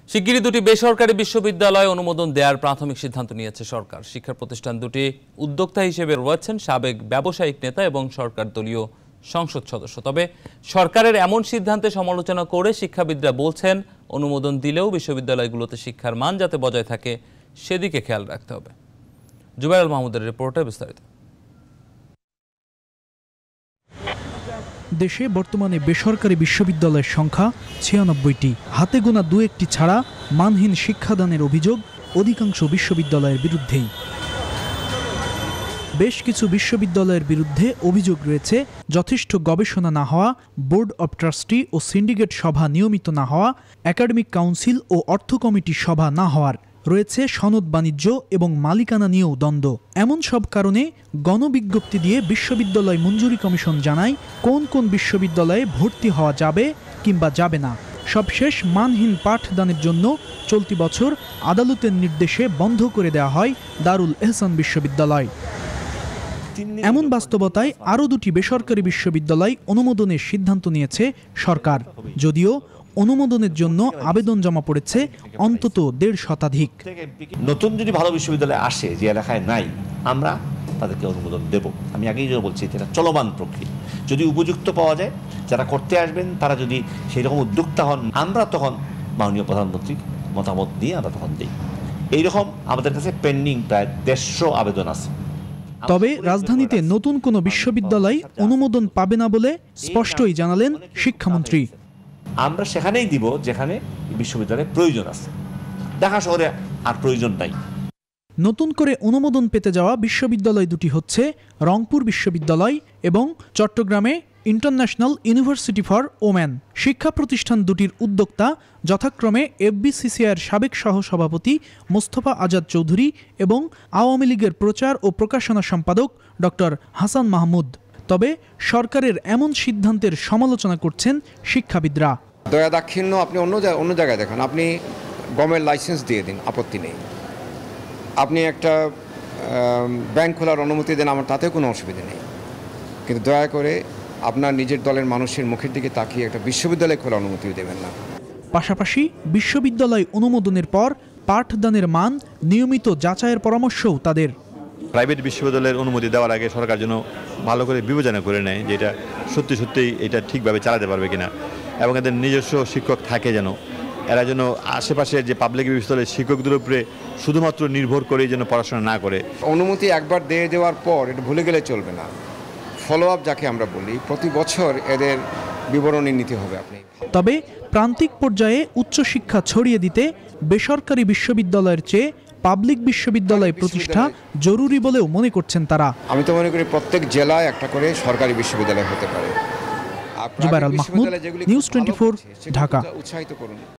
শিগগিরই দুটি বেসরকারি বিশ্ববিদ্যালয়ে অনুমোদন দেওয়ার প্রাথমিক সিদ্ধান্ত নিয়েছে সরকার। শিক্ষা প্রতিষ্ঠান দুটি উদ্যোক্তা হিসেবে রয়েছেন সাবেক ব্যবসায়িক নেতা এবং সরকার দলীয় সংসদ সদস্য। তবে সরকারের এমন সিদ্ধান্তে সমালোচনা করে শিক্ষাবিদরা বলছেন, অনুমোদন দিলেও বিশ্ববিদ্যালয়গুলোতে শিক্ষার মান যাতে বজায় থাকে সেদিকে খেয়াল রাখতে হবে। জুবাইর মাহমুদের রিপোর্টে বিস্তারিত। দেশে বর্তমানে বেসরকারি বিশ্ববিদ্যালয়ের সংখ্যা ৯৬টি। হাতে গোনা দু একটি ছাড়া মানহীন শিক্ষাদানের অভিযোগ অধিকাংশ বিশ্ববিদ্যালয়ের বিরুদ্ধেই। বেশ কিছু বিশ্ববিদ্যালয়ের বিরুদ্ধে অভিযোগ রয়েছে যথেষ্ট গবেষণা না হওয়া, বোর্ড অব ট্রাস্টি ও সিন্ডিকেট সভা নিয়মিত না হওয়া, একাডেমিক কাউন্সিল ও অর্থ কমিটির সভা না হওয়ার, রয়েছে সনদ বাণিজ্য এবং মালিকানা নিয়েও দ্বন্দ্ব। এমন সব কারণে গণবিজ্ঞপ্তি দিয়ে বিশ্ববিদ্যালয় মঞ্জুরি কমিশন জানায় কোন কোন বিশ্ববিদ্যালয়ে ভর্তি হওয়া যাবে কিংবা যাবে না। সবশেষ মানহীন পাঠদানের জন্য চলতি বছর আদালতের নির্দেশে বন্ধ করে দেওয়া হয় দারুল এহসান বিশ্ববিদ্যালয়। এমন বাস্তবতায় আরও দুটি বেসরকারি বিশ্ববিদ্যালয় অনুমোদনের সিদ্ধান্ত নিয়েছে সরকার, যদিও অনুমোদনের জন্য আবেদন জমা পড়েছে অন্তত ১৫০ শতাধিক। নতুন যদি ভালো বিশ্ববিদ্যালয় আসে যে এলাকায় নাই, আমরা তাদেরকে অনুমোদন দেব। আমি আগেই বলছি এটা চলমান প্রক্রিয়া। যদি উপযুক্ত পাওয়া যায়, যারা করতে আসবেন তারা যদি সেই রকম উদ্যোক্তা হন, আমরা তখন মাননীয় প্রধানমন্ত্রীর মতামত দিয়ে আমরা তখন দিই। এইরকম আমাদের কাছে পেন্ডিং প্রায় ১৫০ আবেদন আছে। তবে রাজধানীতে নতুন কোনো বিশ্ববিদ্যালয় অনুমোদন পাবে না বলে স্পষ্টই জানালেন শিক্ষামন্ত্রী। আমরা সেখানেই দিব যেখানে বিশ্ববিদ্যালয়ের প্রয়োজন আছে। ঢাকা শহরে আর প্রয়োজন নাই। নতুন করে অনুমোদন পেতে যাওয়া বিশ্ববিদ্যালয় দুটি হচ্ছে রংপুর বিশ্ববিদ্যালয় এবং চট্টগ্রামে ইন্টারন্যাশনাল ইউনিভার্সিটি ফর ওমেন। শিক্ষা প্রতিষ্ঠান দুটির উদ্যোক্তা যথাক্রমে এফবিসিসিআইয়ের সাবেক সহসভাপতি মোস্তফা আজাদ চৌধুরী এবং আওয়ামী লীগের প্রচার ও প্রকাশনা সম্পাদক ডক্টর হাসান মাহমুদ। তবে সরকারের এমন সিদ্ধান্তের সমালোচনা করছেন শিক্ষাবিদরা। দয়া দাক্ষিণ্য আপনি অন্য জায়গায় দেখেন, আপনি গমের লাইসেন্স দিয়ে দিন, আপত্তি নেই। আপনি একটা ব্যাংক খোলার অনুমতি দেন, আমার তাতেও কোনো অসুবিধা নেই। কিন্তু দয়া করে আপনার নিজের দলের মানুষের মুখের দিকে তাকিয়ে একটা বিশ্ববিদ্যালয় খোলার অনুমতিও দেবেন না। পাশাপাশি বিশ্ববিদ্যালয় অনুমোদনের পর পাঠদানের মান নিয়মিত যাচাইয়ের পরামর্শও তাদের। প্রাইভেট বিশ্ববিদ্যালয়ের অনুমতি দেওয়ার আগে সরকার যেন ভালো করে বিবেচনা করে নেয় যে এটা সত্যিই এটা ঠিকভাবে চালাতে পারবে কিনা, এবং এদের নিজস্ব শিক্ষক থাকে যেন, এরা যেন আশেপাশের যে পাবলিক বিশ্ববিদ্যালয়ের শিক্ষকদের উপরে শুধুমাত্র নির্ভর করে যেন পড়াশোনা না করে। অনুমতি একবার দিয়ে দেওয়ার পর এটা ভুলে গেলে চলবে না। ফলো আপ যাকে আমরা বলি, প্রতি বছর এদের বিবরণী নিতে হবে আপনি। তবে প্রান্তিক পর্যায়ে উচ্চশিক্ষা ছড়িয়ে দিতে বেসরকারি বিশ্ববিদ্যালয়ের চেয়ে পাবলিক বিশ্ববিদ্যালয় প্রতিষ্ঠা জরুরি বলেও মনে করছেন তারা। আমি তো মনে করি প্রত্যেক জেলায় একটা করে সরকারি বিশ্ববিদ্যালয় হতে পারে। জুবাইর মাহমুদ, নিউজ 24, ঢাকা। উৎসাহিত করুন।